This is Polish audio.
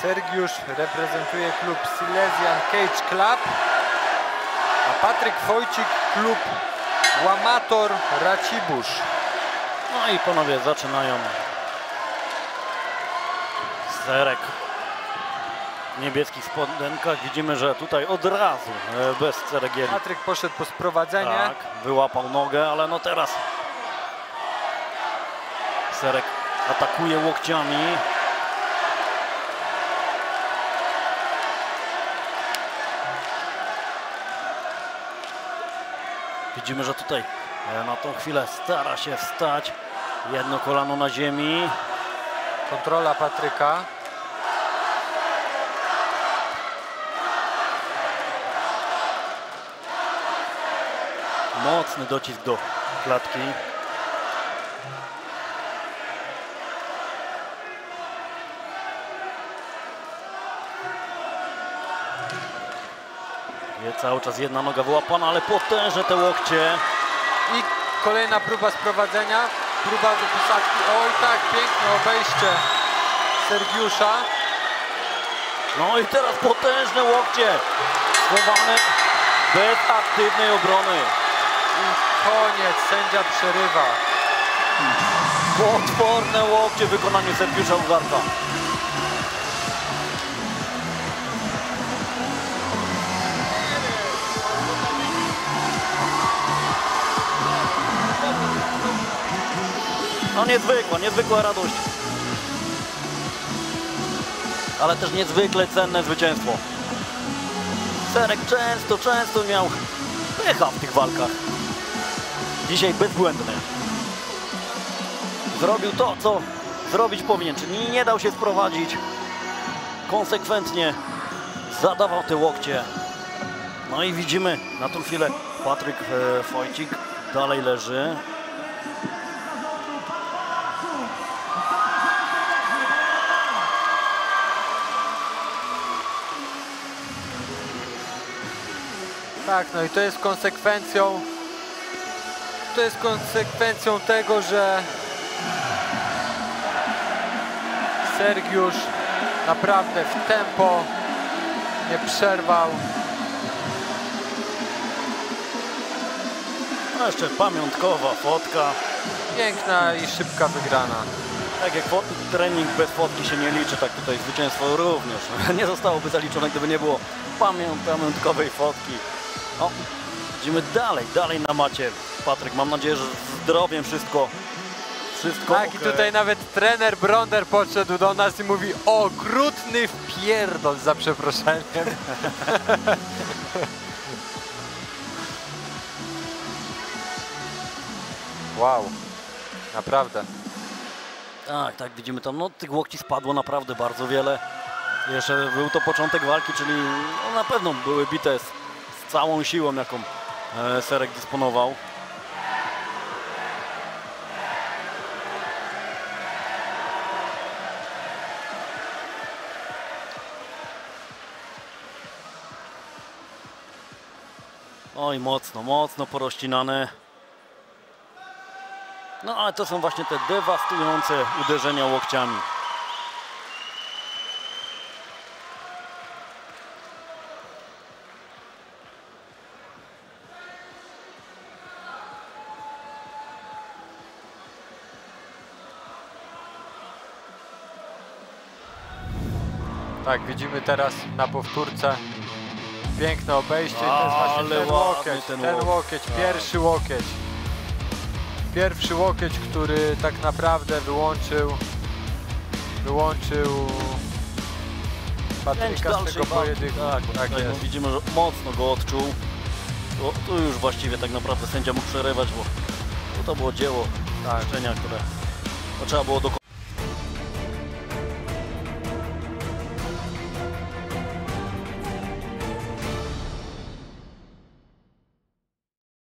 Sergiusz reprezentuje klub Silesian Cage Club, a Patryk Wojcik klub Łamator Racibórz. No i panowie zaczynają. Serek w niebieskich spodenkach. Widzimy, że tutaj od razu bez ceregieli. Patryk poszedł po sprowadzenie. Tak, wyłapał nogę, ale no teraz Serek atakuje łokciami. Widzimy, że tutaj na tą chwilę stara się wstać. Jedno kolano na ziemi. Kontrola Patryka. Mocny docisk do klatki. Cały czas jedna noga wyłapana, ale potężne te łokcie. I kolejna próba sprowadzenia. Próba do posadki. Oj tak, piękne obejście Sergiusza. No i teraz potężne łokcie. Schowane bez aktywnej obrony. I koniec, sędzia przerywa. Potworne łokcie w wykonaniu Sergiusza Ugarte. No niezwykła radość. Ale też niezwykle cenne zwycięstwo. Serek często miał pecha w tych walkach. Dzisiaj bezbłędny. Zrobił to, co zrobić powinien, czyli nie dał się sprowadzić. Konsekwentnie zadawał te łokcie. No i widzimy na tą chwilę Patryk Wojcik dalej leży. Tak, no i to jest konsekwencją tego, że Sergiusz naprawdę w tempo nie przerwał. No jeszcze pamiątkowa fotka. Piękna i szybka wygrana. Tak jak trening bez fotki się nie liczy, tak tutaj zwycięstwo również nie zostałoby zaliczone, gdyby nie było pamiątkowej fotki. O, idziemy dalej na macie. Patryk, mam nadzieję, że z zdrowiem wszystko tak, okay. I tutaj nawet trener Bronder podszedł do nas i mówi: okrutny wpierdol, za przeproszeniem. Wow, naprawdę. Tak, widzimy tam, no tych łokci spadło naprawdę bardzo wiele. Jeszcze był to początek walki, czyli no, na pewno były bite z całą siłą, jaką Serek dysponował. Oj, mocno porozcinane. No ale to są właśnie te dewastujące uderzenia łokciami. Tak, widzimy teraz na powtórce piękne obejście i to jest właśnie ten łokieć, pierwszy łokieć, który tak naprawdę wyłączył Patryka z tego pojedynku. Tak jest. No, widzimy, że mocno go odczuł. Tu już właściwie tak naprawdę sędzia mógł przerywać, bo to było dzieło szczenia, które trzeba było dokonać.